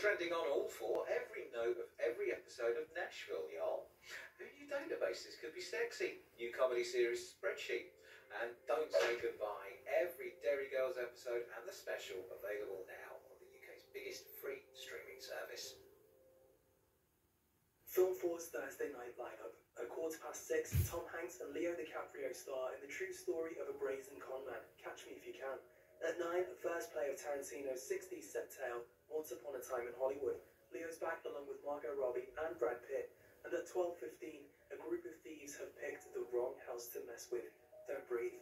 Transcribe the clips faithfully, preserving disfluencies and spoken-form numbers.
trending on all four, every note of every episode of Nashville, y'all. Who knew databases could be sexy? New comedy series Spreadsheet. And Don't Say Goodbye, every Derry Girls episode and the special available now on the U K's biggest free streaming service. Film four's Thursday night lineup. At quarter past six, Tom Hanks and Leo DiCaprio star in the true story of a brazen conman, Catch Me If You Can. At nine, the first play of Tarantino's sixties set tale, Once Upon a Time in Hollywood. Leo's back along with Margot Robbie and Brad Pitt. And at twelve fifteen, a group of thieves have picked the wrong house to mess with. Don't breathe.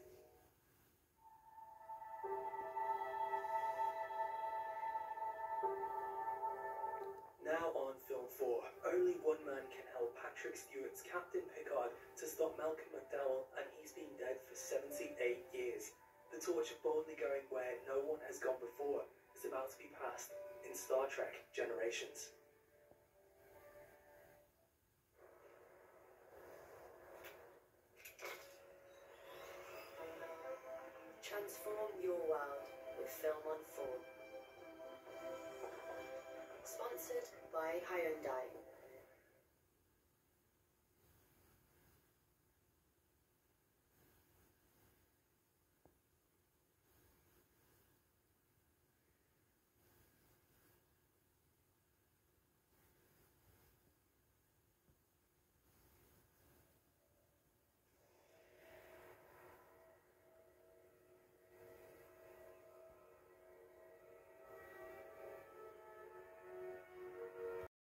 Now on Film four, only one man can help Patrick Stewart's Captain Picard to stop Malcolm McDowell, and he's been dead for seventy-eight years. The torch of boldly going where no one has gone before is about to be passed in Star Trek Generations. Transform your world with Film on four. Sponsored by Hyundai.